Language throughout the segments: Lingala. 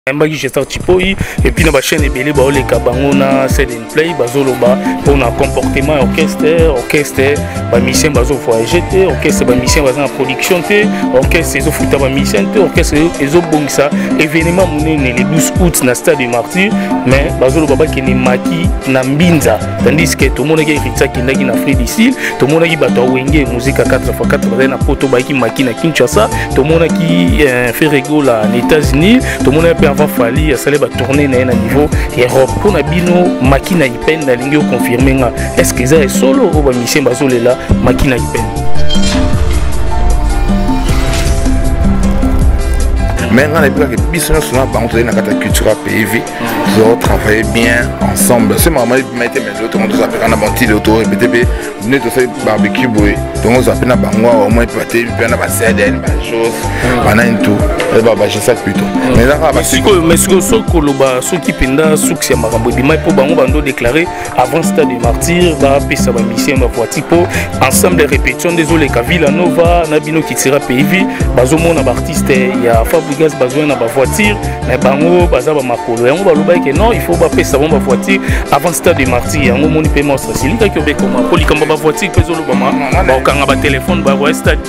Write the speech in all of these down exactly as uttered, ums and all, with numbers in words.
Mbaki je sorti poi et puis na ba chaîne ebele ba oleka bango na sell and play bazoloba pour na comportement orchestre orchestre ba mission bazo voyager te orchestre ba mission bazo na production te orchestre ezo futa ba mission te orchestre ezo bongisa événement munene le douze août na stade Martyr mais bazoloba ba keni maki na mbinza tandis que tout monde qui ritsa kindaki na Afrique du Sud tout monde qui bato wenge musique à quatre fois quatre baza na poto ba ki maki na Kinshasa tout monde qui fait rigolo en États-Unis tout monde avant fali asale ba tourner na na niveau Europe pour na bino makina ipenda na lingi confirmer nga est-ce que ça est solo ou ba mission bazolela makina ipenda mais on a vu que business sur la banque de la culture P V ils ont travaillé bien ensemble c'est maman il m'a été mais l'autre on nous appelle on a monté l'auto et B T B venez de faire barbecue boy donc on s'appelle na bango au moins peut-être puis on a passé des choses on a une tout et bah j'ai ça plutôt mais là bah c'est que mais ce que ce que le bas ce qui penda succès marambo bi mai pour bango bando déclarer avant stade de Martyr ba pesa ba mission ba voiture pour ensemble de répétitions désolé ka Villanova na bino qui tira P V bazo mona ba artiste il y a Fabregas besoin na ba voiture mais bango baza ba makolo yango ba loba que non il faut ba pesa ba voiture avant stade de Martyr yango moni paiement facile ka kyobe comme poli comme ba voiture peso lo ba ma ba kanga ba téléphone ba wa stade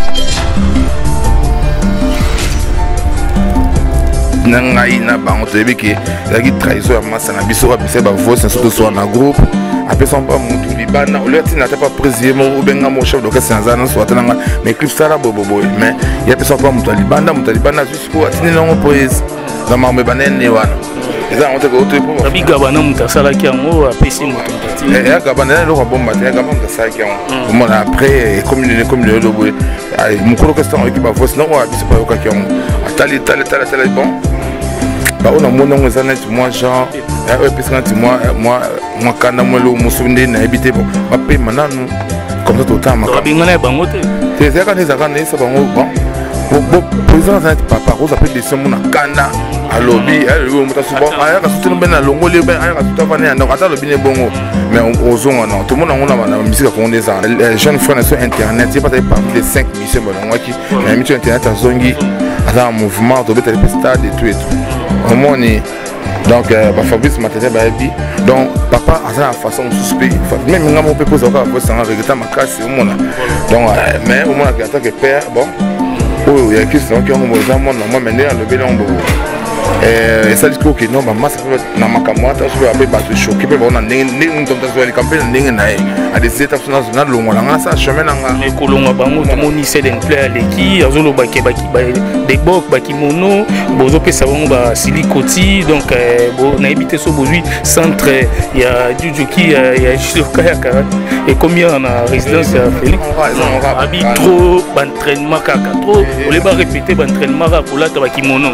nangai na bango toyebi ke ezalaki trahison ya masa na biso babisa bavoice surtout soit na groupe apesa mpa mutu libana ole ati nata pa président obenga mo chef d'orchestre na na soit nanga mais clip sala bobobo mais ya pesa mpa mutu libanda mutu libana jusqu'au atini nango poèse na mambe banene wana eza on te ko to pour abi gabana mutu sala ki yango apesi mutu tati ya gabana lo bomba te gabana mutu sala ki yango mo na après comme le comme le lo boy mukolo question avec ba voice non abisa pa yoka ki yango atali tali tali tali bon on a mon nom moi genre moi moi moi quand moi le musumde na habité bon ma paix maintenant comme ça tout le temps ma bingana bango te c'est ça quand ils ont ça bango bon bon président ça papa on appelle des sommes na kana à lobby elle on m'a souvent aya ka soutenir ben na longo le ben aya ka soutenir vana na ata lobby ne bongo mais on zongo non tout le monde on a la musique qu'on des les jeunes frères sur internet c'est pas parmi les cinq missions bon qui la mission internet à zongi à un mouvement de bettre le stade et tout et tout au moins donc bah Fabrice m'a dit bah dit donc papa a la façon suspect même moi mon pépé ça va ça regretter ma casse au moins donc mais au moins en tant que père bon oh il y a qui sont qui ont mon moi moi mener le bélon et ça dit que non maman ça peut na makamwata je vais appeler battre choquer mais on a né nous tombe dans le campagne ndenge na à des étapes nationales longo là ça chemin nga mais kolonga bango tomoni sell and play leki azolo baki baki des bok baki mono bozo pesa bango ba silikoti donc bon na habité so bozui centre il y a Juju qui il y a Shiloka et combien na résidence à Félix abi trop d'entraînement kaka trop on les va répéter d'entraînement pour la baki mono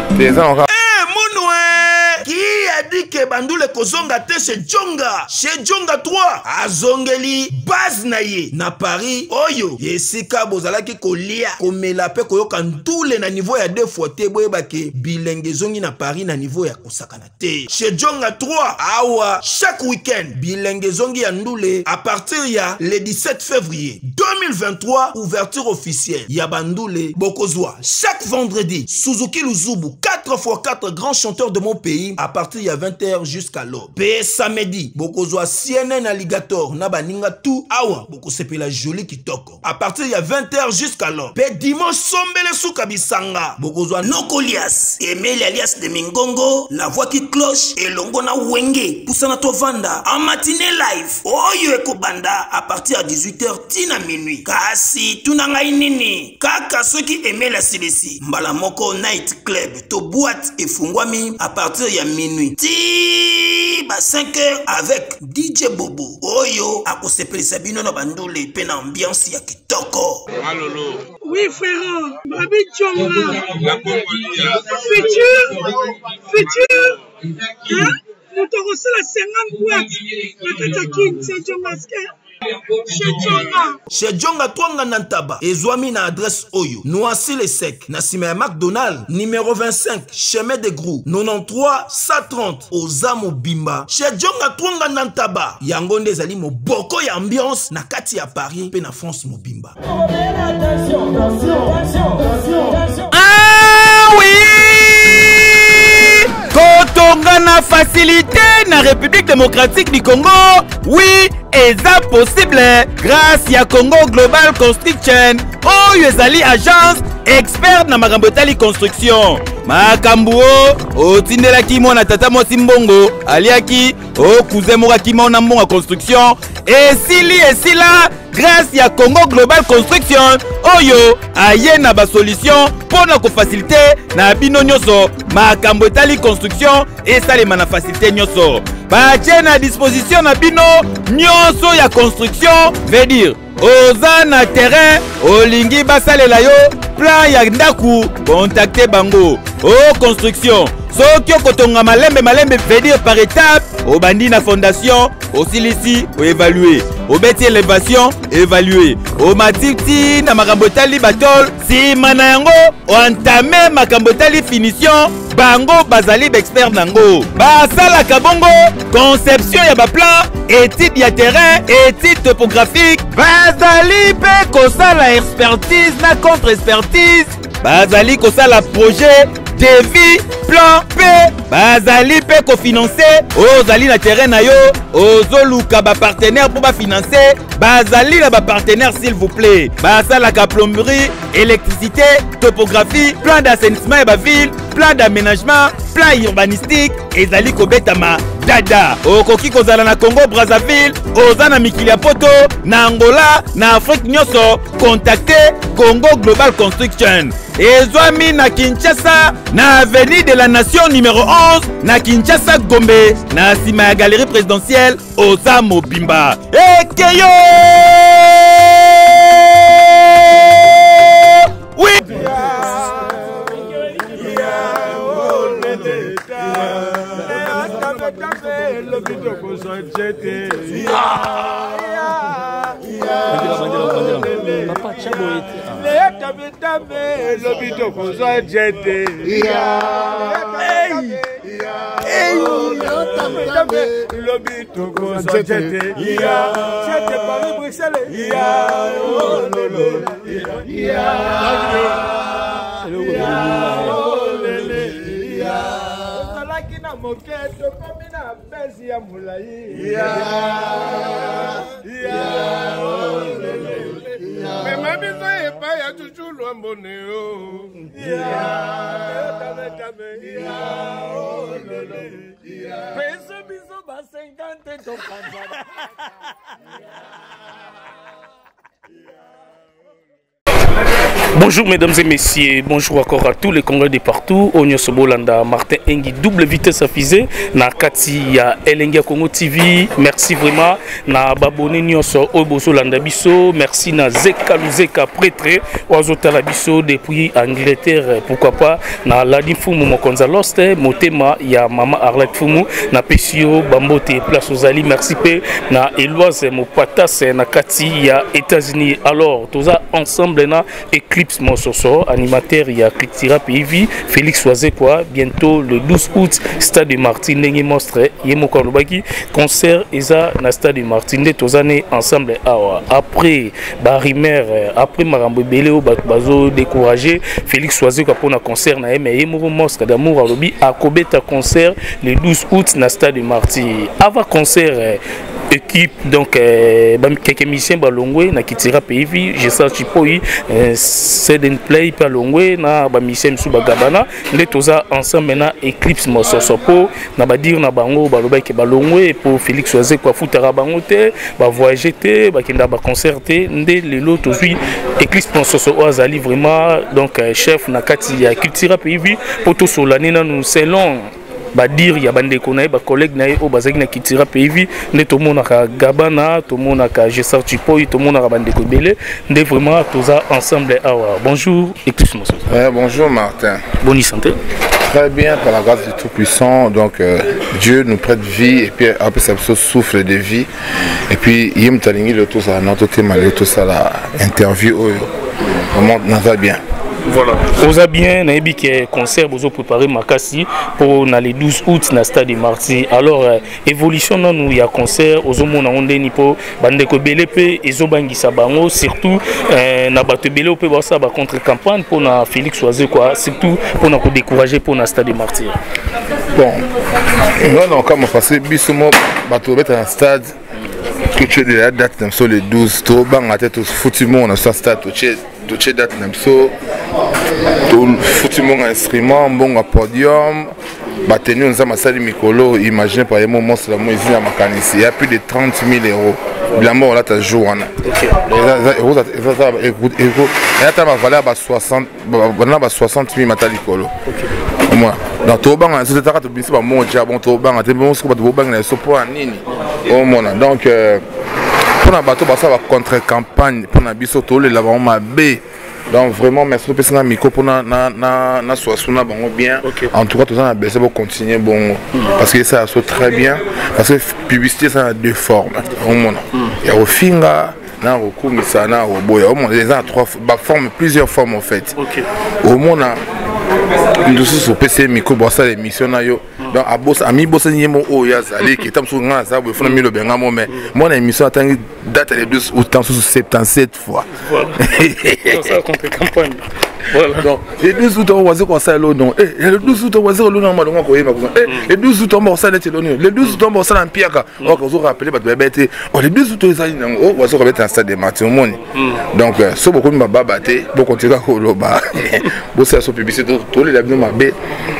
dit que Bandoule kozonga te chez Djonga chez Djonga trois azongeli base na ye na Paris oyo yesika bozalaki kolia komela pe koyoka ndule na niveau ya deux fois te boyeba ke bilenge zongi na Paris na niveau ya kosakana te chez Djonga trois awa chaque week-end bilenge zongi ya ndule à partir ya le dix-sept février deux mille vingt-trois ouverture officielle ya Bandoule bokozwa chaque vendredi Suzuki Luzubu quatre fois quatre grands chanteurs de mon pays à partir ya vingt heures jusqu'à l'aube. Pe samedi, bokozwa C N N Alligator na baninga tout awa boko sepela joli kitoko. À partir ya vingt heures jusqu'à l'aube. Pe dimanche sombele souka bisanga. Bokozwa Nokolias, Emile alias de Mingongo, la voix qui cloche et longo na wenge poussana to vanda en matinée live. Oyo ekobanda à partir à dix-huit heures tina minuit. Kasi tunanga inini. Kaka ceux qui aimaient la C D C. Mbala moko night club to boîte et fungwami à partir ya minuit. Ti ba cinq heures avec D J Bobo oyo akosepelisa bino na Bandoule pe na ambiance ya kitoko. Malolo. Oui frère, Babi Djonga. Futur, futur. Hein? Nous t'avons reçu la cinquante boîtes. La Katakin, c'est Djonga. Chez Djonga Twanga Nantaba ezwami na adresse oyo Noisy le Sec na sima ya McDonald numéro vingt-cinq chemin de Grou quatre-vingt-treize cent trente Ozamo Bimba. Chez Djonga Twanga Nantaba yango nde ezali moboko ya ambiance na kati ya Paris pe na France mobimba. Ah oui na facilité na République démocratique du Congo. Oui, eza possible grâce ya Congo Global Construction oyo ezali agence expert na makambo etali construction. Makambo otindelaki mwana tata mosi mbongo aliaki okuze mokaki mona mbongo construction esili esila grâce ya Congo Global Construction oyo aye na ba solution pona ko faciliter na bino nyoso makambo etali construction esalema na facilité nyoso batie na disposition na bino nyoso ya construction veut dire oza na terrain olingi basalela yo plan ya ndaku contacter bango o construction soki okotonga malembe malembe veut dire par étape obandi na fondation osilisi o évaluer obeti élévation évaluer o matiti na makambo etali batol sima na yango ontame makambo etali finition bango bazali expert nango basalaka bongo conception ya baplan étude ya terrain étude topographique bazali pe kosala expertise na contre expertise bazali kosala projet devis plan P bazali pe kofinancer ozali na terrain na yo ozoluka ba partenaire pour ba financer bazali na ba partenaire s'il vous plaît basalaka plomberie électricité topographie plan d'assainissement et ba ville plan d'aménagement plan urbanistique ezali kobetama dada okoki kozala na Congo Brazzaville oza na mikili ya poto na Angola na Afrique nyoso contacter Congo Global Construction ezwami na Kinshasa na avenue de la Nation numéro onze na Kinshasa Gombe na sima ya galerie présidentielle oza mobimba ekeyo oui moketo komina bezi ya mulai mema biso epa ya chuchulu amboneo peso biso ba cinquante tokanzana. Bonjour mesdames et messieurs, bonjour encore à tous les Congolais de partout. Onyo Sobolanda, Martin Engi, double vitesse à fusée. Na Kati ya Elengia Congo T V. Merci vraiment. Na Babone Nyoso Oboso Landabiso. Merci na Zeka Luzeka prêtre. Oazo Talabiso depuis Angleterre. Pourquoi pas. Na Ladi Fumu Mokonza Lost. Motema ya Mama Arlette Fumu. Na Pesio Bambote Place Ozali. Merci pe. Na Eloise Mopatas na Kati ya États-Unis. Alors, tous ensemble na Eclipse Monsoso, animateur il y a Cultura P V, Félix Oisé quoi, bientôt le douze août, Stade de Martin Nengi Monstre, Yemo Korobaki, concert Eza na Stade de Martin, tous années ensemble après Barimer, après Marambo Beleo, Bazo découragé, Félix Oisé quoi pour un concert na Yemo Monstre d'amour à Robi, à Kobeta concert le douze août na Stade de Martin. Avant concert équipe donc euh, quelques musiciens balongwe na Kitira P V, je sais Chipoi Sed and Play palongwe na ba musiciens sous bagabana nde toza ensemble na Eclipse Mososopo na ba dire na bango baloba ke balongwe pour Félix Oisé kwa futara bango te ba voyager te ba kenda ba concerter nde lelo tozui Eclipse Mososopo azali vraiment donc chef na kati ya Kitira P V pour to solani na nous selon ba dire ya bande konaye ba collègue na o bazaki na Kitira P V nde to mona ka gabana to mona ka Jesar Chipoy to mona ka bande ko belé nde vraiment toza ensemble awa. Bonjour Eclipse Mososo. Ouais, bonjour Martin. Bonne santé. Très bien par la grâce du Tout-Puissant, donc euh, Dieu nous prête vie et puis après ça souffle de vie et puis yim talingi le tout ça notre thème le tout ça la interview vraiment ça bien. Voilà. Osa bien, na ebi que concert bozo préparé Makasi pour na le douze août na Stade de Martyrs. Alors euh, évolution non nous il y a concert ozo mona onde ni po bande ko belé pe ezo bangisa bango surtout euh, na bato belé pe ba ça ba contre campagne pour na Félix Oisé quoi surtout pour na ko décourager pour na Stade de Martyrs. Bon, non, non, comme parce que Bissomo, bateau est un stade, que tu es de la date, sur les douze, tout bang à tête, foutu monde, on a ce stade, tu es date, tout foutu monde instrument, bon à podium, batenu, on a ma salle Mikolo, imaginez par exemple, moi, c'est la moitié de ma canisse, il y a plus de trente mille euros. La mort là, tu joues. Écoute, il y a valeur à soixante mille matalicolo. Dans tout banc, c'est un peu de mon diable, tout banc, tu bon, c'est pas de banc, c'est pas nini. Au moins, donc, pour un bateau, ça va contre-campagne, pour un biseau, tout le lavant ma baie. Donc vraiment merci pour personne micro pour na na na na soissona bon bien. En tout cas tout ça a baissé pour continuer bon parce que ça saute très bien parce que publicité ça a deux formes. Au moins il y a au finga na au ça na au boya au moins les a trois formes plusieurs formes en fait. Au moins nous sommes sur P C micro pour ça l'émission na yo. Donc à boss ami boss ni mo o ya zali qui tam sur ngana ça pour faire mille benga mo mais mon émission attend date les deux autant sur soixante-dix-sept fois. Voilà. Ça contre campagne. Voilà. Donc les douze août on va dire qu'on ça l'eau non. Eh le douze août on va dire l'eau non malon ko yema ko. Eh le douze août on va ça net l'eau. Le douze août on va ça en piaka. On va se rappeler ba bébé. Oh le douze août ça non. Oh va se remettre en stade de match au monde. Donc so beaucoup de baba baté, beaucoup de ko loba. Bo ça so publicité tout les amis mabé.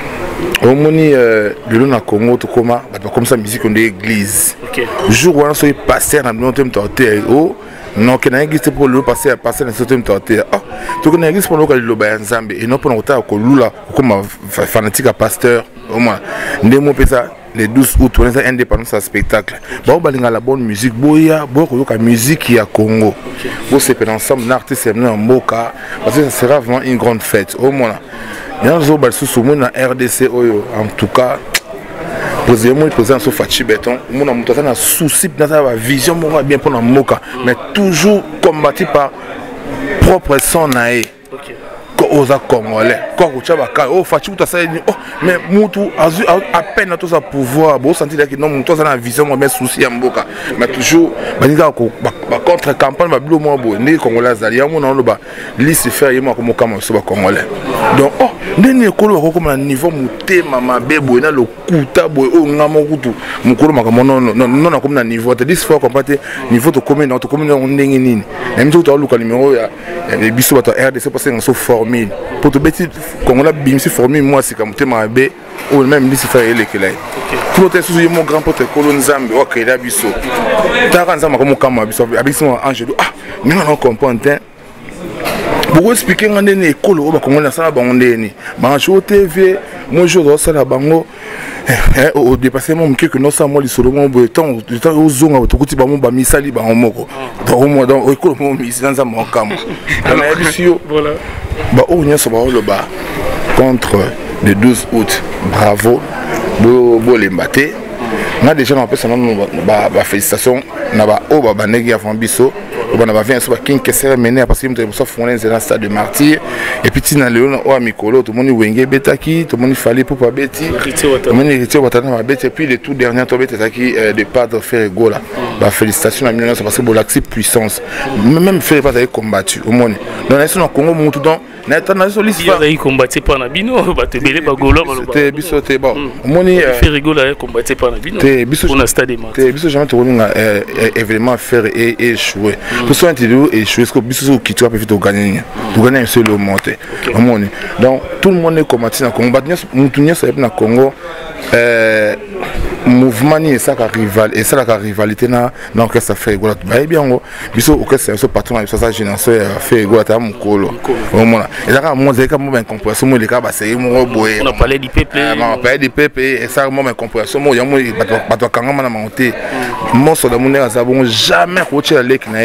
Au moni le long à Congo tout comment comme ça musique on église. Jour où on soit pasteur en même temps oh non que n'a existe pour le passer à passer dans ce même temps ah tout que n'a existe pour le local le bain Zambie et non pour autant que lula comme fanatique à pasteur au moins ndemo pesa les douze août on est indépendant ça spectacle ba balinga la bonne musique boya boko yoka musique ya Congo vous c'est ensemble l'artiste est venu en Moka parce que ça sera vraiment une grande fête au moins il y a un jour sous na R D C oyo en tout cas posez-moi présent sur Fachi Béton mon amour ça na souci dans sa vision moi bien pour la Moka mais toujours combattu par propre son naé aux Congolais quand tu as oh Fachi tout ça oh mais mutu à peine tout ça pouvoir bon sentir que non tout ça na vision moi mais souci en Moka mais toujours baninga ko contre campagne ba bilo mo bo ni Congolais zali ya mon ba liste faire yema comme comme so ba Congolais donc oh ndeni ekolo ko comme na niveau mutema mabebo na le kuta boy o ngamo kutu mukolo makamo non non non comme na niveau te dix fois compaté niveau to commune to commune ndenge nini même tout to luka numéro ya les biso bato R D C parce que so formé pour te bêtis Congolais bimsi formé moi c'est comme mutema mabe ou même liste faire ele kela tout te sous mon grand pote kolon Nzambe o kela biso ta kanza makamo kama biso abiso ange ah mais on comprend beaucoup expliquer ngane ne école au Congolais ça bango ndeni ba show T V moi jour ça la bango au dépassement mke que non ça moi li solo mon temps temps ozonga to kuti ba mo ba misali ba moko donc moi donc école mo misi dans ça mon cam na bisio voilà ba o nya so ba le ba contre le douze août bravo bo bo les mbaté na déjà on peut ça ba ba félicitations na ba o ba banegi avant biso on a vu un soir qui s'est mené parce que nous avons fondé dans le stade de martyr et puis tu n'as léon au Mikolo tout le monde wenge betaki tout le monde fallait pour pas bêti tout le monde héritier watana ma bête et puis le tout dernier tombé betaki de pas de faire go là bah félicitations à Milan parce que bon l'accès puissance même faire pas d'aller combattu au monde dans la nation Congo mon tout dans na tana so liste pas d'aller combattre pas na bino ba te belé ba golo ba te biso te bon mon ni faire rigoler combattre pas na bino te biso on a stade de te biso jamais te ronga événement faire et échouer pour ça interview et échouer ce que biso qui tu as pu gagner tu gagner un seul monter au monde donc tout le monde est combattu na combat mutunya ça na Congo euh mouvement ni ça ka rival et ça la rivalité na donc ça fait gola ba bien ngo biso o kese so patron na ça génération fait gola ta mukolo au monde et là moi c'est comme ben compréhension moi les cas ba c'est mo boye on a parlé du P P on a parlé du P P et ça moi ben compréhension moi ya moi bato kanga na monter mon so da mon na ça bon jamais coacher la lek na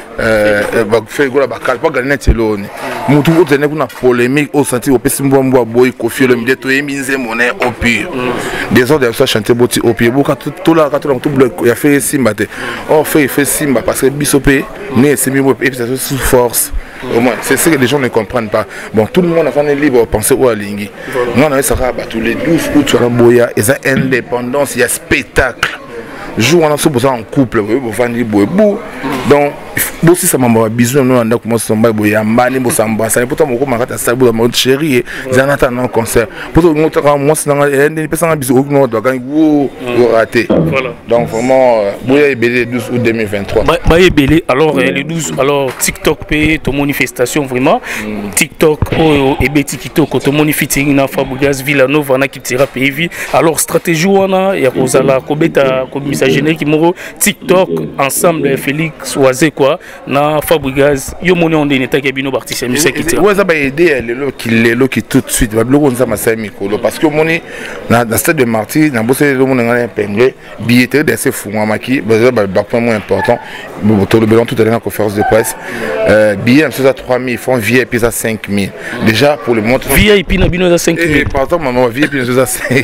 euh ba fait gola ba pas gagner telone mutu o tenait kuna polémique au senti au pesimbo mbo boy kofi le mide to eminze monnaie au pire des autres ça chanter boti au pied beaucoup tout là quand tout bloc il a fait simba oh fait fait simba parce que bisopé né c'est mieux et puis sous force au moins c'est ce que les gens ne comprennent pas bon tout le monde a fait libre penser au alingi non on a ça va tous les douze août sur la boya et ça indépendance il y a spectacle jour on a ce besoin en couple vous vendez boy bou donc bosi ça m'a bisou nous anda comment somba boyamba ni bosamba ça pourtant moko makata ça bo mon chéri zanata non concert pourtant nous moi c'est dans les personnes bisou nous doit gagner vous raté voilà donc vraiment boya ebélé douze août deux mille vingt-trois ba ebélé alors les douze alors TikTok pay to manifestation vraiment TikTok oh ebe TikTok to manifesting na Fabregas Villanova na qui tira pays alors stratégie wana ya kozala kobeta komisa générique moko TikTok ensemble Félix Oazé quoi na Fabregas yo moni on est état bino artiste musique qui tira ouais ça va aider les qui les qui tout de suite ba bloko nza masai mikolo parce que moni na na stade de Martyr na bosse le monde ngana épinglé billetterie de ces fou maki ba ba point moins important tout le bilan tout à l'heure en conférence de presse euh billet c'est à trois mille francs V I P à cinq mille déjà pour le montre V I P na bino à cinq mille pardon maman V I P c'est à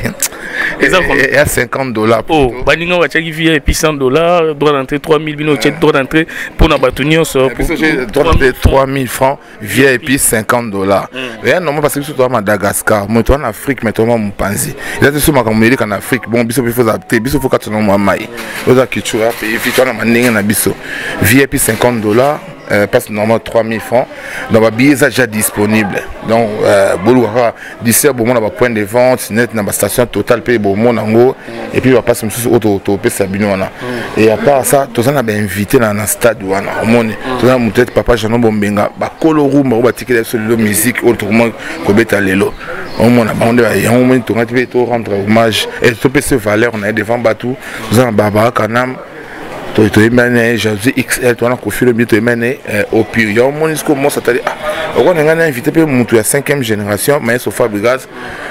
et à cinquante dollars oh baninga wa chaki V I P cent dollars droit d'entrée trois mille bino check droit d'entrée pour na batunio so droit d'entrée trois mille francs V I P cinquante dollars rien non parce que surtout à Madagascar moi toi en Afrique mais toi mon panzi il a tout ma comme en Afrique bon biso il faut adapter biso faut quatre non moi mai oza culture pays toi na maninga na biso V I P cinquante dollars Euh, passe normalement trois mille francs donc ma billet est déjà disponible donc euh, Bolouara d'ici bon on a point de vente net na station Total paye bon mon ango et puis on va passer sur auto auto paye Sabino wana et à part ça tout ça on a bien invité dans un stade wana au monde tout ça peut-être papa Jean Bombenga ba koloru ba ba ticket sur le musique autrement ko beta lelo au monde a bandé et au moment tout on to rendre hommage et tout paye ce valeur on a devant Batou tout ça Barbara Kanam to to emane Jésus X L to na ko filo bi to emane au pire yo mon jusqu'au moment ça t'a dit ah on a ngana invité pe mutu ya cinquième génération mais so Fabregas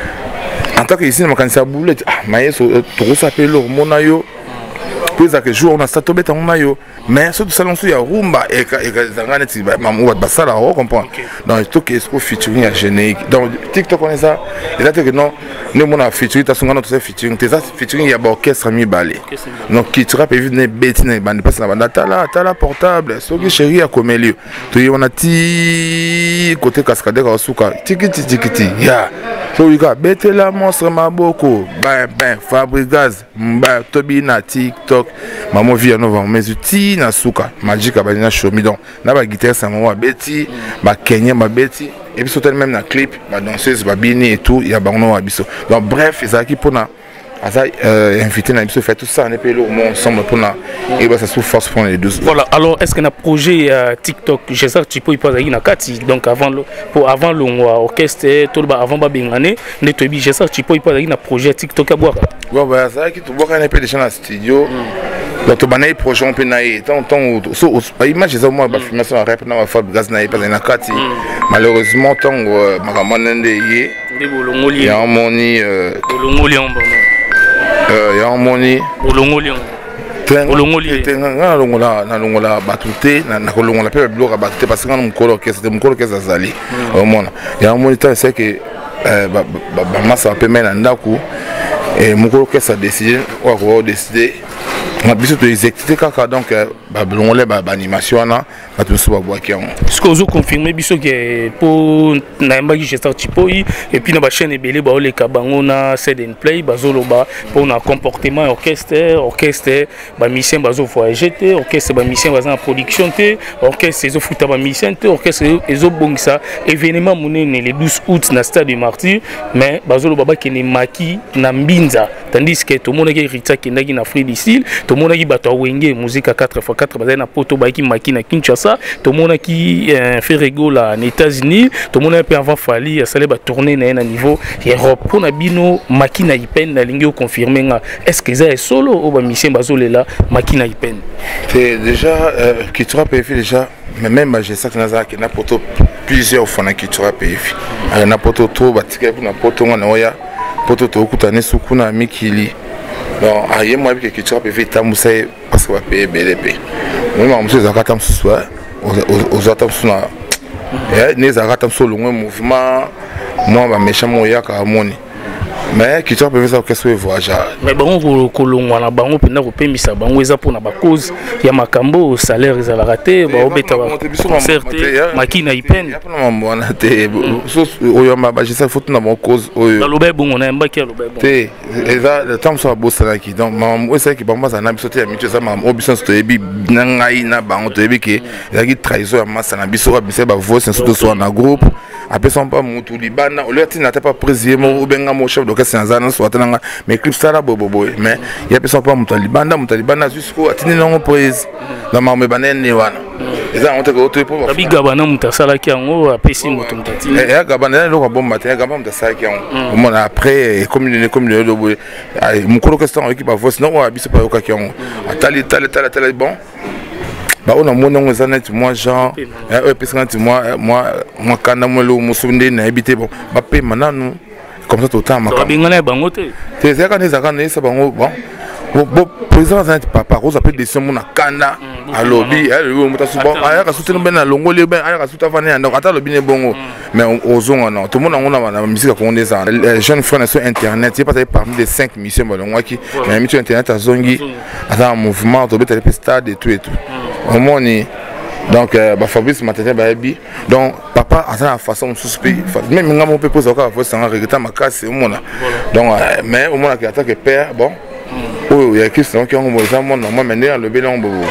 en tant que ici na kanisa boule ah mais so to ça pe lo mona yo puis à que jour on a starté beta on yo mais surtout salon sur ya rumba et et zangane ti ba mamu ba sala on comprend donc tout que est featuring à générique donc TikTok on est ça et là que non nous mon a featuring ta songana tout ça featuring t'es ça featuring ya ba orchestre mi balé donc qui tu rappelles venir bête na bande passe na bande tala tala portable so que chéri à Comelio to y on a ti côté cascadeur au suka tikiti tikiti ya so y ga bête la monstre maboko ben ben Fabregas mba tobina TikTok maman Villanova mes outils na suka magique abanina shomi donc na ba guitare ça maman beti ba Kenya ba beti et puis surtout même na clip ba danseuse ba bini et tout il y a bango abiso donc bref ça qui pour na asa invité na biso fait tout ça on est payé au monde ensemble pour na et bah ça sous force pour les deux voilà alors est-ce qu'on a projet euh, TikTok je sais tu peux y passer na kati donc avant le pour avant le orchestre tout ba avant ba bengane ne to bi je sais tu peux y passer na projet TikTok à boire ouais bah ça qui tu boire un peu déjà dans studio donc tu banay projet on peut naï tant tant so image ça moi ba filmation rap na Fabregas naï pas na kati malheureusement tant makamane yé il y a un moni bolongoli en il y a un moni bolongoli olongoli tenga longola na longola batute na kolongola pe bloka batute parce que on mukolo que c'était mukolo que ça zali au monde il y a un moniteur c'est que ba ba massa pe mena ndaku et mukolo que ça décider ou quoi décider on biso to exécuter kaka donc ba longola ba animation na ba tout ça ba boaki on ce que vous confirmez biso que pour na mbaki gesteur tipoi et puis na ba chaîne ebele ba ole kabango na set and play bazoloba pour na comportement orchestre orchestre ba mission bazo voyager te orchestre ba mission baza en production te orchestre ezo futa ba mission te orchestre ezo bongisa événement monene le douze août na stade du Martyr mais bazoloba ba kene maki na mbinza tandis que tout monde qui rita kendaki na Free Dicile tout monde qui bato wenge musique à quatre fois quatre baza na poto ba ki maki na Kinshasa tout monde qui fait rigolo en États-Unis tout monde peut avoir fallu à saler ba tourner na un niveau Europe pour na bino maki na ipen na lingi confirmer est-ce que ça est solo ou ba mission bazolela maki na ipen c'est déjà qui tu rappelles déjà mais même j'ai ça que na que na poto plusieurs fois na qui tu rappelles na poto to batika pour na poto na oya poto to kutane sukuna mikili bon aye moi que tu rappelles tamusa parce que va payer B D P moi monsieur zakata mswa aux autres suna et les arata sur le mouvement moi ba méchant moya ka moni mais culture privé ça qu'est-ce que voyage mais bango kolongwa na bango pena kopemisa bango eza pona ba cause ya makambo salaire ezala raté ba obeta ba concert makina ipende ya pona mwana te so oyo ma je sais faut na mon cause oyo na lobe bongo na mbaki ya lobe bongo te eza le temps so bossa ki donc maman oyo ki bango za na biso te ya mitu ça maman obison to ebi na ngai na bango to ebi ki ya ki trahison ya massa na biso ba bise ba voix surtout so na groupe après son pas mutu libana au lieu de n'être pas président ou bien mon chef d'orchestre en zana soit dans mais clip ça là bobo mais il y a personne pas mutu libana mutu libana jusqu'au atteindre non prise dans ma me banen ne wana eza on te ko to pour abi gabana mutu sala ki ango apesi mutu mutati eh ya gabana lo ko bomba te gabana mutu sala ki ango mon après comme le comme le do mukolo question équipe à voix non abi c'est pas ka ki ango atali tali tali tali bon bah on a mon nom zanet moi Jean euh parce que moi moi moi quand moi le musumde na habité bon bah paye maintenant comme ça tout le temps ma ka bingana bango te te c'est quand les akana ça bango bon bon président zanet papa rose appelle des sommes na kana à lobby elle le muta suba aya ka soutenir ben na longole ben aya ka souta fane na ata lobby ne bongo mais au zongo non tout le monde on a la musique qu'on des les jeunes frères sur internet c'est pas parmi les cinq missions balongo qui mais mission internet à zongi à un mouvement to betel stade et tout et tout au moins donc euh, bah Fabrice Matete baby donc papa a la façon suspect même nga mon peut poser encore faut sans regretter ma casse au moins donc euh, mais au moins qui attaque père bon oh il y a qui sont qui ont moi moi maintenant le bilan bobo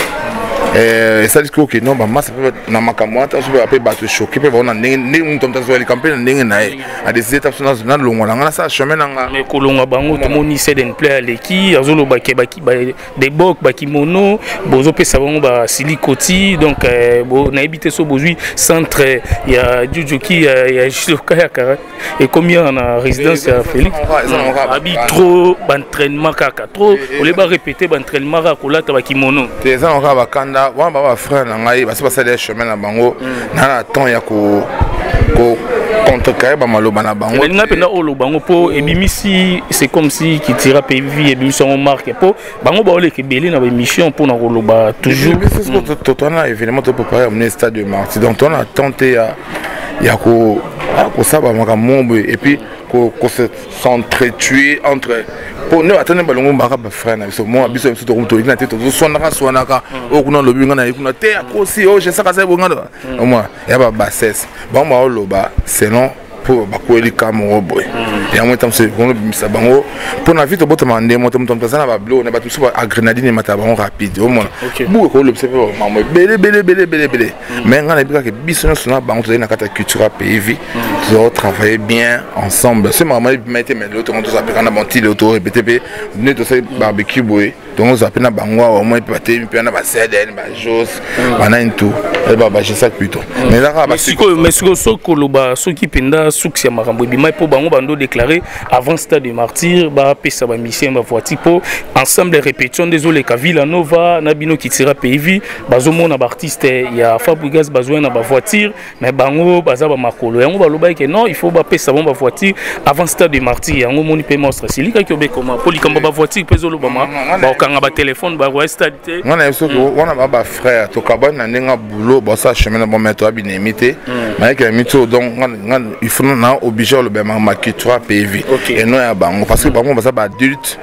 et ça dit que non bah masse na makamwata je vais appeler battre choquer peut on a ni ni tombe dans les campagnes ndenge na a des étapes nationales longola ngana ça chemin nga mais kolonga bango to moni seden play leki azolo baki baki des bok baki mono bozo pesa bango ba silikoti donc bo na habité so bozui centre ya jujuki ya jiloka ya kara et combien na résidence ya Félix abi trop d'entraînement kaka trop on les ba répéter d'entraînement ka kolata baki mono te ça on va bakanda wa baba frère na ngai basi basala chemin na bango na temps ya ko ko contre kaya ba maloba na bango nga pena olo bango po ebimisi c'est comme si qui tira P V ebimisi on marque po bango ba ole ke belé na ba émission pour na koloba toujours c'est toi na évidemment to préparer au stade de Marty donc on a tenté ya ya ko ko saba makambo et puis ko ko s'entretuer entre pour nous attendre balongo mbaka ba frère na biso moi biso biso to to ina te to sonaka sonaka o kuna lobi ngana ikuna te akosi o je saka sa bonga au moins ya ba bassesse bon ma loba selon pour bakoeli kamo boy ya moi tam se kono bimisa bango pour na vite botama ndemo tom tom tazana ba blo na ba tuso ba grenadine mata bango rapide au moins bu ko l'observer maman bele bele bele bele bele mais ngana bika ke biso no sona bango to na kata culture P V to travailler bien ensemble c'est maman mettait mais l'autre on to ça na bon tile auto répéter be ne to ça barbecue boy donc on s'appelle na bango au moins peut te puis na ba cdn ba jos bana tout et ba ba je ça plutôt mais là ba mais siko soko loba soki penda succès makambo bima po bango bando déclarer avant stade de martyr ba pesa ba mission ba voiture po ensemble répétition désolé ka Villa Nova na bino qui tira P V bazomo na ba artiste ya Fabregas besoin na ba voiture mais bango baza ba makolo yango ba loba que non il faut ba pesa ba voiture avant stade de martyr yango moni pe monstre silika ki obe comment polikamba ba voiture pe zolo ba ma ba kanga ba téléphone ba wa stade te on a eso on a ba frère to kabana nenga boulot ba ça chemin na bon mettre abinemité mais que mito donc il faut na obligé le ben ma culture P V et non ya bango parce que bango ba ça ba adulte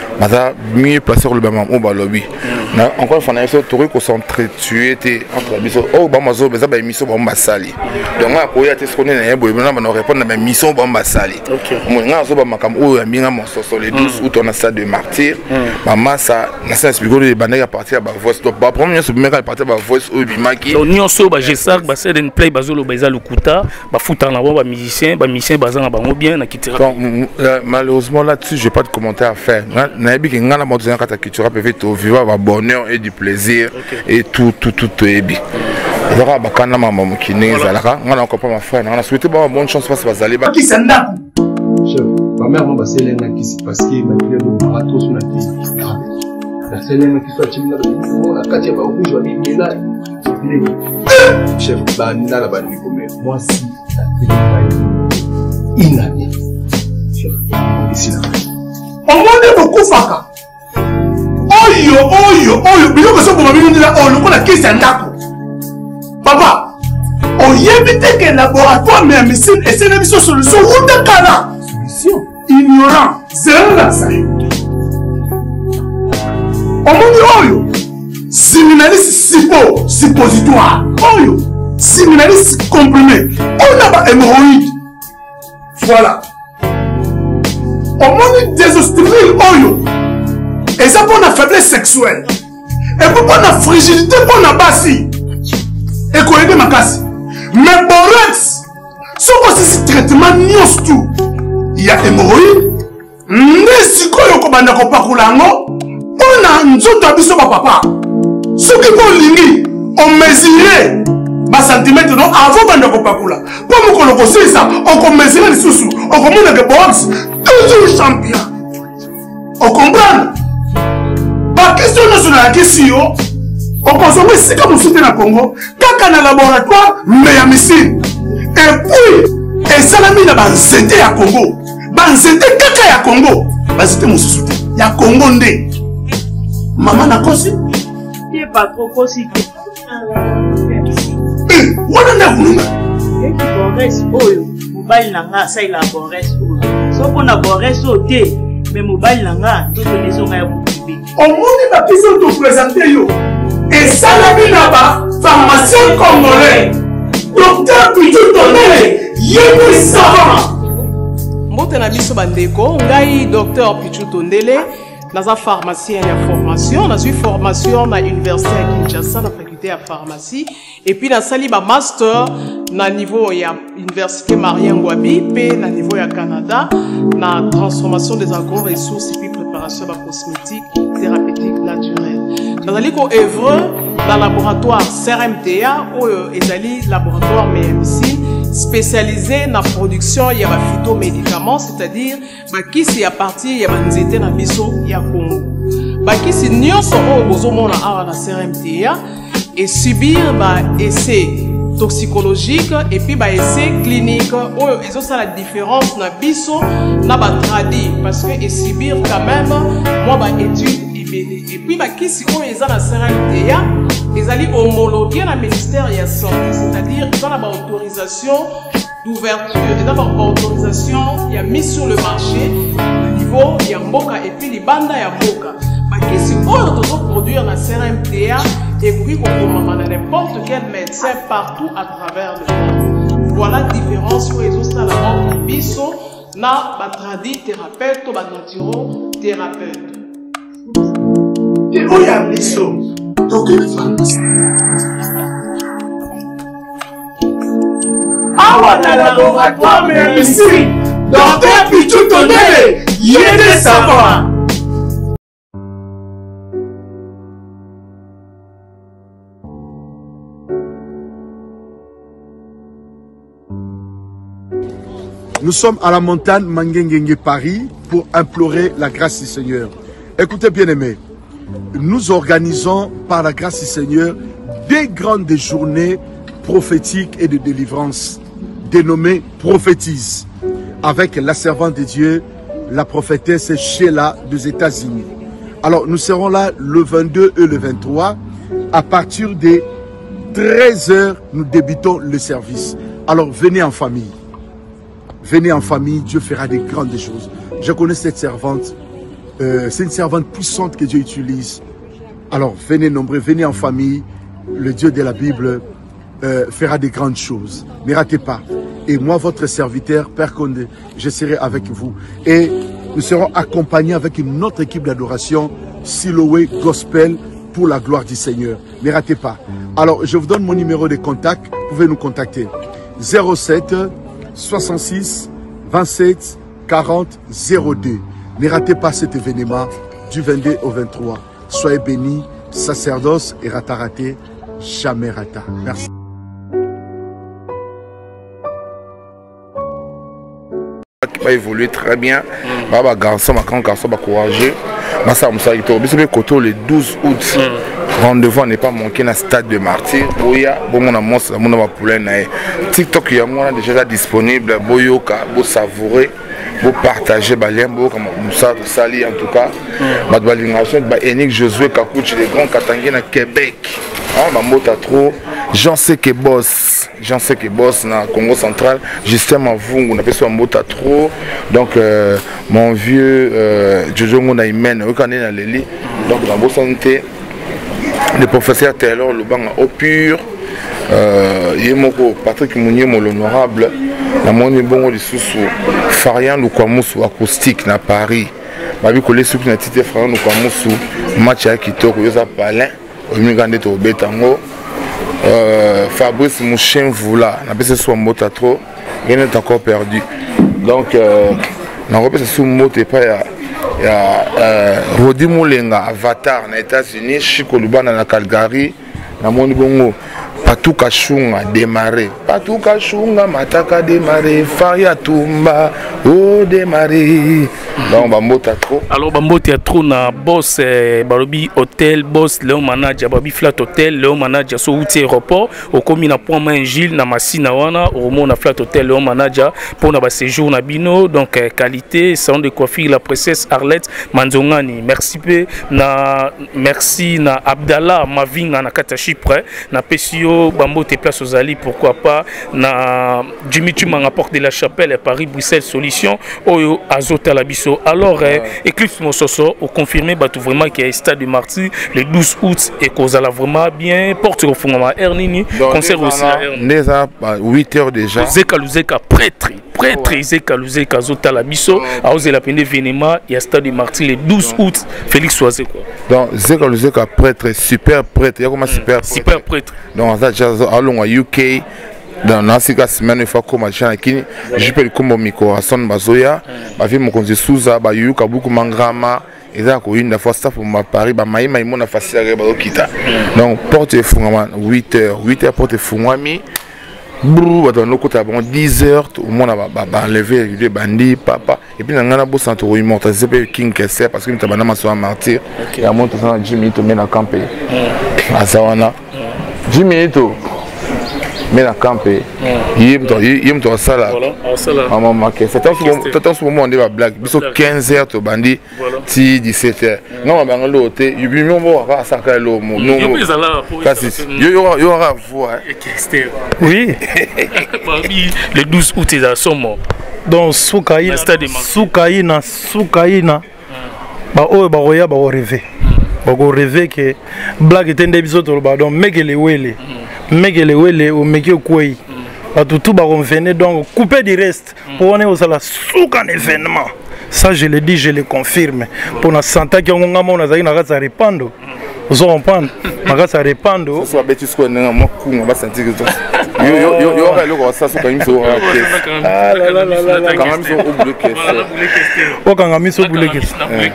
ba mieux placé le ben on ba lobby na encore faut na eso to ko s'entretuer te entre biso oh ba mazo ba ça ba émission ba ba sali donc na ko ya te skone na yebo na ba répondre na mission ba ba sali mo nga so ba makam o ya minga mo so les douze août on a ça de martyr maman ça na ça expliquer les bandes à partir ba voice donc ba premier se mettre à partir ba voice o bimaki donc nyonso ba jesar ba c'est une play ba zolo ba za lukuta ba futa na ba musicien ba musicien ba za na bango bien na kitira malheureusement là-dessus j'ai pas de commentaire à faire na ebi que ngana mo za kata kitira peut faire vivre ba bonheur et du plaisir et tout tout tout ebi zaka ba kana mama mukine zalaka ngana ko pas ma frère ngana souhaiter ba bonne chance parce que bazali ba qui s'endap chef ma mère m'a passé l'un qui s'est parce que ma fille me marathon sur la télé la scène qui soit chimna la katia ba rouge wa bingela chef banda la bandi comme moi si inane chef ici là on m'a beaucoup faka oyo oyo oyo bilo que so pour mabino ndila o lokola kisi andako papa oyebite que laboratoire mais médecine et c'est une solution uta kana solution ignorant zéro na sali omoni oyo séminaliste sipo suppositoire oyo séminaliste comprimé on a ba hémorroïde voilà omoni désostril oyo eza pour la faiblesse sexuelle et pour la fragilité pour la basi et qu'on aide makasi mais borex ce que traitement nyos tout il y a hémorroïde nde sikoyo ko banda ko pakulango pona nzoto abiso ba papa ce qui ko lingi on mesurer ba centimètre non avant banda ko pakula pour mo ko loko ça on ko mesurer lisusu on ko mona que box toujours champion on comprend ba question nationale question on consomme si comme soutien na Congo kaka na laboratoire mais ya missile et puis et salami na banzete ya Congo banzete kaka ya Congo banzete mosusu te ya Congo nde mama na kosi ye pas trop kosi eh wana na kununga e ki bores oyo mobali na nga sa ila bores oyo soko na bores o te mais mobali na nga to to nga ya bubi omoni ba piso to présenter yo et salami na ba pharmacien congolais docteur Pichu Tondele yémi savant mbote na biso bandeko ngai docteur Pichu Tondele naza pharmacien ya formation nazwi formation na université ya Kinshasa na faculté ya pharmacie et puis nasali ba master na niveau ya université Marien Ngouabi pe na niveau ya Canada na transformation des agro-ressources et puis préparation de cosmétiques thérapeutiques naturelles. Nazali ko œuvre dans le laboratoire C R M T A ou ezali laboratoire M M C spécialisé dans la production de phytomédicaments, c'est-à-dire qui c'est à partir de banzete na biso ya Congo. Qui c'est nyonso o bozomona awa na C R M T A et subir ba essai toxicologique et puis ba essai clinique ou eso ça la différence na biso na ba tradi parce que et subir quand même moi ba étude et puis bah qui si on est à la C R M T A ils allaient homologuer la ministère de la santé, c'est-à-dire ils ont la autorisation d'ouverture, ils ont la autorisation il y a mis sur le marché le niveau il y a mboka et puis les bandes il y a mboka bah qui si on doit produire la C R M T A et puis on peut n'importe quel médecin partout à travers le monde. Voilà la différence où ils ont ça la mort biso na ba tradi thérapeute ou ba naturo thérapeute. Et où y a biso donc awa na laboratoire mais ici docteur Pichu Tondele yémi savant. Nous sommes à la montagne Mangengenge Paris pour implorer la grâce du Seigneur. Écoutez bien aimés, nous organisons par la grâce du Seigneur des grandes journées prophétiques et de délivrance dénommées prophétises avec la servante de Dieu, la prophétesse Sheila des États-Unis. Alors nous serons là le vingt-deux et le vingt-trois à partir des treize heures nous débutons le service. Alors venez en famille. Venez en famille, Dieu fera des grandes choses. Je connais cette servante. Euh, c'est une servante puissante que Dieu utilise. Alors venez nombreux, venez en famille. Le Dieu de la Bible euh, fera des grandes choses. Ne ratez pas. Et moi, votre serviteur, Père Condé, je serai avec vous. Et nous serons accompagnés avec une autre équipe d'adoration, Siloé Gospel, pour la gloire du Seigneur. Ne ratez pas. Alors, je vous donne mon numéro de contact. Vous pouvez nous contacter. zéro sept soixante-six vingt-sept quarante zéro deux. Ne ratez pas cet événement du vingt-deux au vingt-trois. Soyez bénis, sacerdoce et rataraté, jamais rata. Merci. Qui va évoluer très bien. Baba garçon, ma grand garçon, va courager. Ma ça, ça, il est le douze août. Rendez-vous n'est pas manqué dans le stade de Martyr. Boya, bon mon amour, mon amour pour l'année. TikTok, il y a déjà disponible. Boyoka, beau savourer, beau partager, balien, beau comme ça, sali en tout cas. Ma balingation, bah Enik Josué Kakouchi, les grands Katangé dans Québec. Ah, ma mot trop. J'en sais que boss, j'en sais que boss na Congo central, Justin Mavungu, on appelle ça Mbota trop. Donc euh, mon vieux euh, Jojo Ngonaïmen, au Canet na Leli. Donc dans vos santé, le professeur Taylor Lubanga au pur. Euh, Yemoko Patrick Mounier l'honorable, la moni bongo lisusu Farian Lukwamusu acoustique na Paris. Babi collé sur na tite Farian Lukwamusu match à Kitoko yoza palin au mingande to betango. Euh, Fabrice Mouchen Voula, on a passé sur Mbota trop, rien n'est encore perdu. Donc, euh, on a passé sur Mbota et pas il y a Rodi Moulenga, Avatar, aux États-Unis, Chico Lubana, na Calgary, na Moni Bongo, Patou Kachunga démarré, Patou Kachunga, Mataka démarré, Faria Tumba, oh démarré. Donc, Mbota trop. Alors, Mbota trop na boss eh, Barobi Hotel, boss Léon Manager, Barobi Flat Hotel, Léon Manager, so outil aéroport, au commis na point main Gilles, na Massina wana, au moment na Flat Hotel, Léon Manager, pour na séjour na Bino, donc eh, qualité, salon de coiffure, la princesse Arlette Manzongani. Merci pe, na, merci na Abdallah Mavinga na Kata Chypre, na Pessio, Bambote place aux Ali, pourquoi pas, na Jimmy Tumanga Porte de la Chapelle, Paris, Bruxelles, Solution, Oyo Azota Labiso. Alors, ouais. eh, Eclipse Mososo, au confirmé, bah, tout vraiment qu'il y a un stade de Marty le douze août et qu'on a vraiment bien porte au fond à Ernini, concert aussi à Ernini. huit heures déjà. Zeka Luzeka, prêtre, prêtre, Zeka Luzeka, Zota Labiso, à oser la peine d'événement, il y a stade de Marty le douze août, Félix Soazé quoi. Donc, Zeka Luzeka, prêtre, super prêtre, il y a comment super prêtre. Super prêtre. Donc, ça, déjà, allons à U K. Dans la semaine, il faut que je peux le combo micro à son bazoya, ma vie me conduit sous ça, bah you kabuku mangrama, et là quoi une fois ça pour ma Paris, bah maïma il m'en a facile à kita. Donc porte fungama huit heures, huit heures porte fungami, brou dans nos côtés bon dix heures, au moins bah bah enlever les bandits papa, et puis dans la bosse en tour immortel, c'est pas King Kessé parce que nous t'avons ma soeur martyr, et à mon temps Jimmy to mena campé, à Sawana, Jimmy to mais la campé, il y a un sala. Maman marqué. C'est un moment on est à blague. Il faut quinze heures au bandit, si dix-sept heures. Non, on va aller au thé. Il y a un moment où on va s'arrêter l'eau. Non, il y aura voix. Oui. Le douze août, il y a son mot. Donc, Soukaïna, Soukaïna, Soukaïna, bah oh, bah roya, bah rêver. Bah rêver que blague était un épisode au bas. Donc, mec les wele. Mekele wele ou meke kwei ba tout ba revenir donc couper du reste pour on est aux la souk en événement. Ça je le dis, je le confirme. Pour na santa ki ngonga mona za ina katsa repando. Vous comprenez? Na katsa repando. Ça soit bêtise ko na mo ku on va sentir que yo yo yo yo le ça souk quand so ah la la la la quand même so oublier que o quand même so oublier que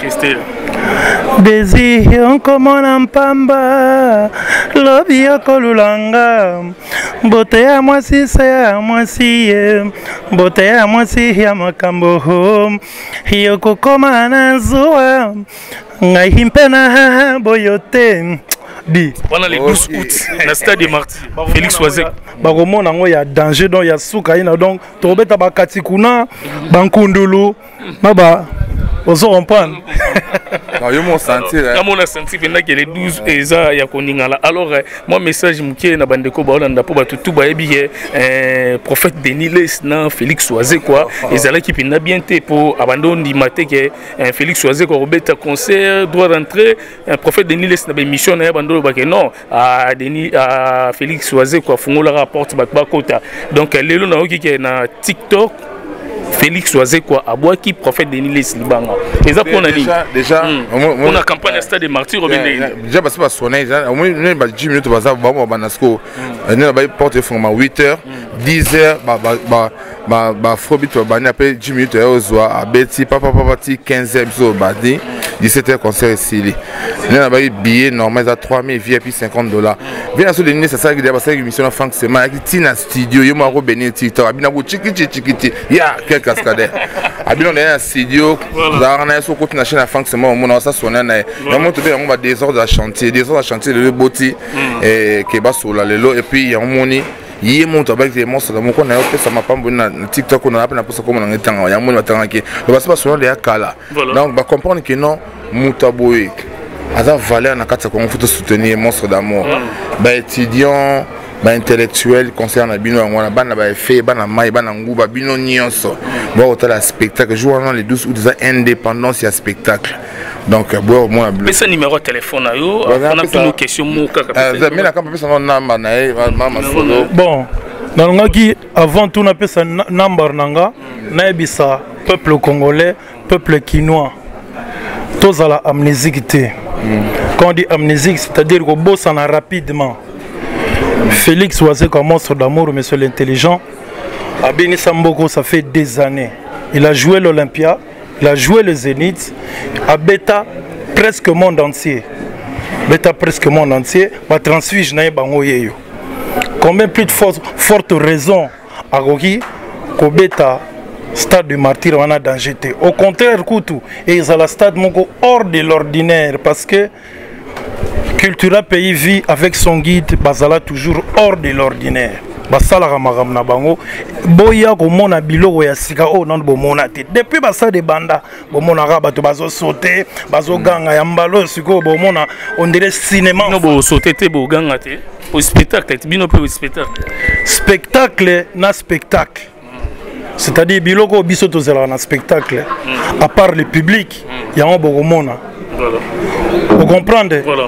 Désir comme on pamba, lobby ya kolulanga, bote ya moi si c'est à moi si, bote ya moi si ya makambo, yoko koma na zoa, ngai himpena boyote. Di. Pendant les douze août, na stade de Marty, Félix Soazé. Bakomona ngo ya danger donc ya Soukaïna donc tobeta ba katikuna, bankundulu, maba. On se comprend. Non, je m'en senti. Je senti que les douze et ça, il y a qu'on y a là. Alors, moi, message mouké na bande ko ba on da po ba tout ba ebi eh prophète Denis Les na Félix Soazé quoi. Et ça là qui pina bien té pour abandon di maté que Félix Soazé ko robeta concert doit rentrer un prophète Denis Les na ba mission na abandon ba que non à Denis à Félix Soazé quoi fungola rapport ba ba kota. Donc lelo na oki ke na TikTok Félix Soazé quoi à bois qui prophète Denis Les Libanga. Et ça pour déjà déjà on a campagne stade de Martyr déjà parce que sonner déjà au moins dix minutes va ça va banasko on a ba porte fond huit heures dix heures ba ba ba ba phobie to ba après dix minutes au soir à Betty papa papa quinze heures so ba dix-sept heures concert ici on a ba billet normal à trois mille V I P cinquante dollars bien sûr Denis c'est ça qui parce que émission Franck c'est ma qui tina studio yo ma rebenir TikTok abina go chiki chiki ya cascadeur abino na studio za na so ko na chaîne Franck c'est moi on ça sonner na na monte bien on va désordre à chantier désordre à chantier le boti et que ba sur la lelo et puis il y a moni il monte avec des monstres dans mon coin na ça m'a pas na TikTok on a pas na posa comme na tanga ya moni batanga ki ba ça sur les kala donc ba comprendre que non mutaboy aza valeur na kata ko faut soutenir monstre d'amour ba étudiant ba intellectuel concerne na bino ngwana bana ba fait bana mai bana nguba bino nyonso ba otala spectacle jour dans les douze août za indépendance ya spectacle donc bon moi mais ce numéro de téléphone yo on a plus nos questions mo kaka mais la camp personne namba na mama solo bon nalongaki avant tout na pesa number nanga na ebisa peuple congolais peuple quinois tous à la amnésique té quand on dit amnésique c'est-à-dire qu'on bosse en rapidement. Félix Oisé comme monstre d'amour, monsieur l'intelligent, à Béni Samboko, ça fait des années. Il a joué l'Olympia, il a joué le Zénith, à Beta, presque monde entier. Beta, presque monde entier, va transfuge na bango yeyo. Combien plus de fortes forte raisons à Gogi, qu'au Beta, stade de martyr, on a danger. Au contraire, Koutou, et ils ont la stade moko hors de l'ordinaire parce que Cultura Pays vit avec son guide Bazala toujours hors de l'ordinaire. Basala Ramagam na bango boya ko mona biloko ya sika o nan bo mona te depuis basa de banda bo mona ga bato bazo sauter bazo ganga ya mbalo siko bo mona on dirait cinéma no bo sauter te bo ganga te au spectacle te bino pe spectacle spectacle na spectacle c'est-à-dire biloko biso to zela na spectacle à part le public ya on bo mona. Voilà. Vous comprenez? Voilà.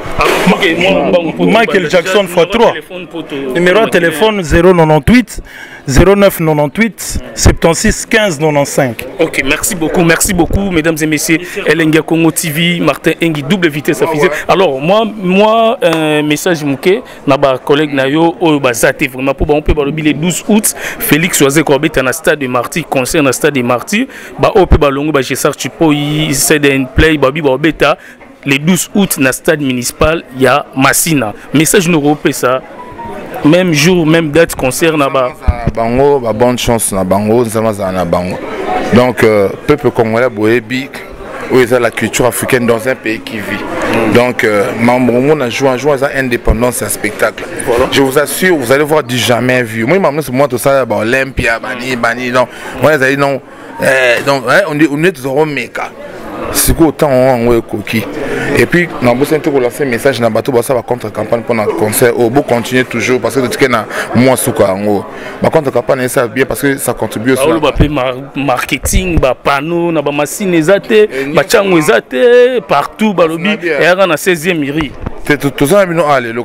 Michael Jackson fois trois. Numéro de téléphone zéro quatre-vingt-huit zéro neuf quatre-vingt-huit soixante-seize quinze quatre-vingt-quinze. Ok, merci beaucoup, merci beaucoup, mesdames et messieurs. Elenga Congo T V, Martin Engi, double vitesse à fusée. Alors, moi, moi, un message mouké, na ba collègue Nayo, oh, bah, ça t'est vraiment pour on peut le billet douze août. Félix Oisé Corbet dans le stade de Martyr, concert dans le stade de Martyr. Bah, on peut balongo, bah, j'ai ça, tu peux y céder une play, bah, bah, bêta. Le douze août, dans le stade municipal, il y a Massina. Message nous repère ça. Même jour, même date, concert là-bas. Bango, bonne chance na bango, na bango. Donc, euh, peuple congolais, boébi, où est la culture africaine dans un pays qui vit. Donc, membre, a joué un jour à indépendance, un spectacle. Voilà. Je vous assure, vous allez voir du jamais vu. Moi, je suis moi tout ça, Olympia, Bani, Bani, non. Moi, je dis non. Donc, on est tous au méca. C'est quoi autant on a coquille. Et puis, nous avons lancé un message dans le bateau, ça va contre-campagne pendant le concert. On va continuer toujours parce que tu es moins sous quoi. La contre-campagne, ça bien parce que ça contribue aussi. Le marketing, le panneau, la machine, les athées, les partout, et à la seizième mairie. Tout ça, le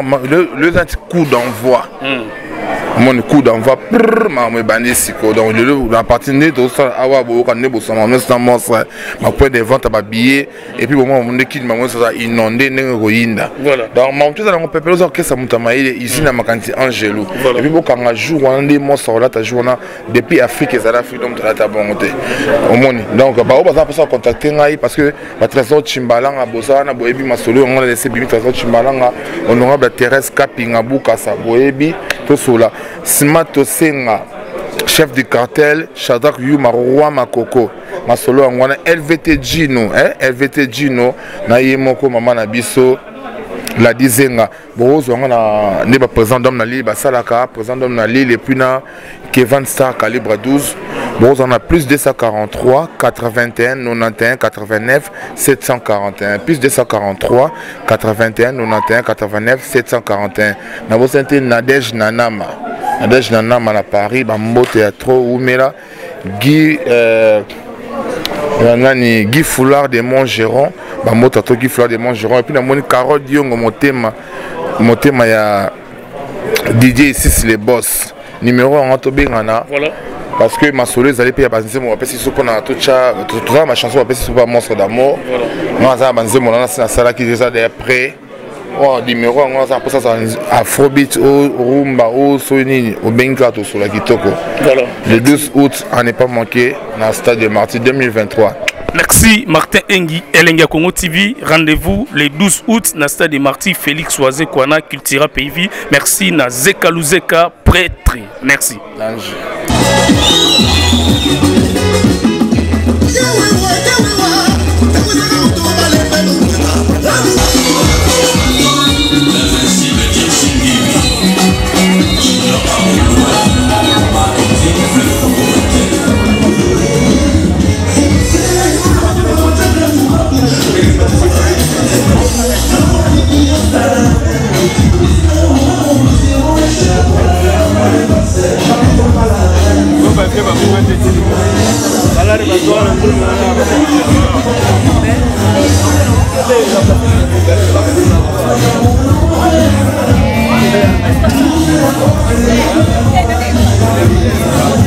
coup d'envoi. Mon coup d'envoi ma banisiko donc la partie de tout ça awa bo kan nebo sama non ça ma point de vente à billets et puis au moment où on équipe maman ça inondé ne roinda donc mon tout ça on peut pas que ça monte maïle ici na makanti Angelo et puis bo kan jour on des monstres là ta journée depuis Afrique et Afrique donc la ta bonté au monde donc ba o ba ça contacter ngai parce que la trésor Chimbalanga bosana boebi masolo on a laissé bimi trésor Chimbalanga honorable Thérèse Kapinga Bukasa boebi tout cela Smato Senga, chef du cartel, Shadrach Yuma, Roi Makoko, Masolo Angwana, L V T Gino, hein, L V T Gino, Nayemoko, Maman Nabiso, la Dizenga, Borozo, on a n'est pas présent d'homme Nali, Basalaka, présent d'homme Nali, et puis na Kevin Star, calibre douze, Borozo, on a plus deux cent quarante-trois, quatre-vingt-un, quatre-vingt-onze, quatre-vingt-neuf, sept cent quarante et un, plus deux cent quarante-trois, quatre-vingt-un, quatre-vingt-onze, quatre-vingt-neuf, sept cent quarante et un, Nabo Sente Nadej Nanama. Nadej Nanama à Paris, Bambo Théâtre, Oumela, Guy, euh, Guy Foulard de Montgeron, Bambo Théâtre, Guy Foulard de Montgeron, et puis la Moni Carole Diongo, mon thème, mon thème, il y a Didier ici, les boss, numéro un, Antobengana. Voilà. Parce que ma soleil, vous allez payer à Banzé, on va passer sur tout ça, tout ça, ma chanson, on va passer sur un monstre d'amour. Moi, ça, Banzé, mon ancien, c'est la salle qui est déjà prêt. Oh, numéro un, ça pour ça Afrobeat au rumba au soni au benga to sur la kitoko. Voilà. Le douze août, on n'est pas manqué dans le stade de Martyr deux mille vingt-trois. Merci Martin Engi, Elenga Congo T V. Rendez-vous le douze août dans le stade de Martyr, Félix Oisé Kwana, Cultura P V. Merci na Zeka Luzeka, prêtre. Merci. L'ange. Oh, Thank you.